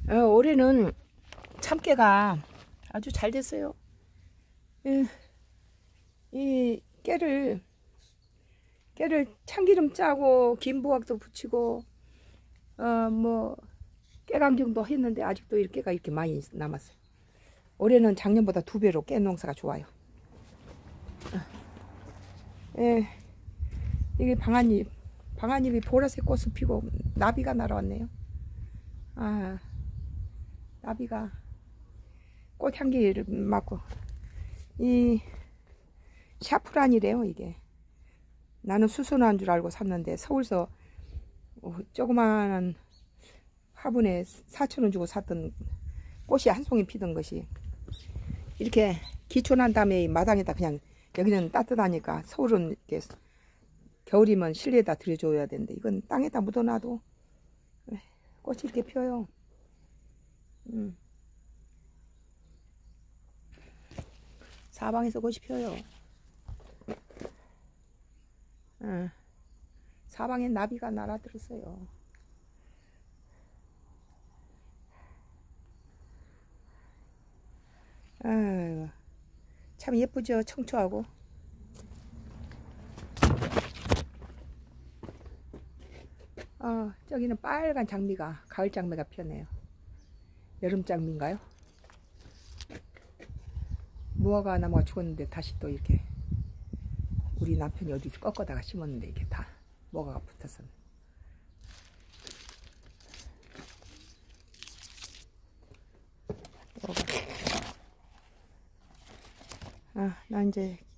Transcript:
올해는 참깨가 아주 잘 됐어요. 이 깨를 참기름 짜고 김부각도 붙이고 뭐 깨강정도 했는데 아직도 깨가 이렇게 많이 남았어요. 올해는 작년보다 2배로 깨 농사가 좋아요. 이게 방아잎이 보라색 꽃을 피고 나비가 날아왔네요. 나비가 꽃향기를 맡고, 이 샤프란이래요. 이게 나는 수선화인 줄 알고 샀는데 서울서 조그마한 화분에 4,000원 주고 샀던 꽃이 한 송이 피던 것이 이렇게 기초난 다음에 마당에다 그냥, 여기는 따뜻하니까 서울은 이렇게 겨울이면 실내에다 들여줘야 되는데 이건 땅에다 묻어놔도 꽃이 이렇게 펴요. 사방에서 꽃이 펴요. 사방에 나비가 날아들었어요. 아이고, 참 예쁘죠? 청초하고. 저기는 빨간 장미가, 가을 장미가 펴네요. 여름 장미인가요? 무화과 나무가 죽었는데 다시 또 이렇게 우리 남편이 어디 꺾어다가 심었는데 이게 다 무화과가 붙었어. 나 이제